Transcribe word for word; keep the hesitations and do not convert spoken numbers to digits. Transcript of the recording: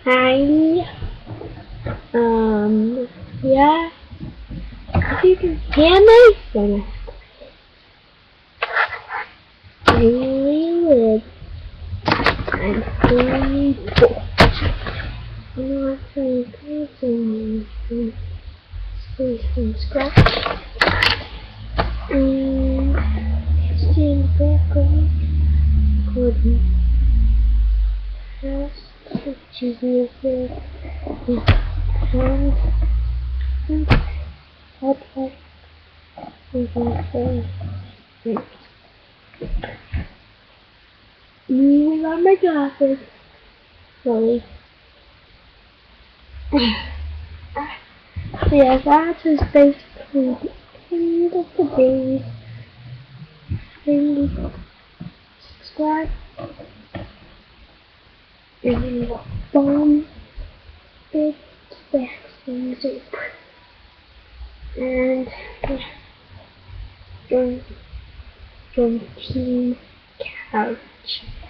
Hi. Um, yeah. If you can hear me, then I really live. I'm really poor. I'm not trying to do some from scratch. And see in the background. Gordon has which is music. And and hot light. And also me without my glasses. Sorry. So yeah, that is basically the end of the day. Please subscribe and bomb big things up. And yeah, join join Team Couch.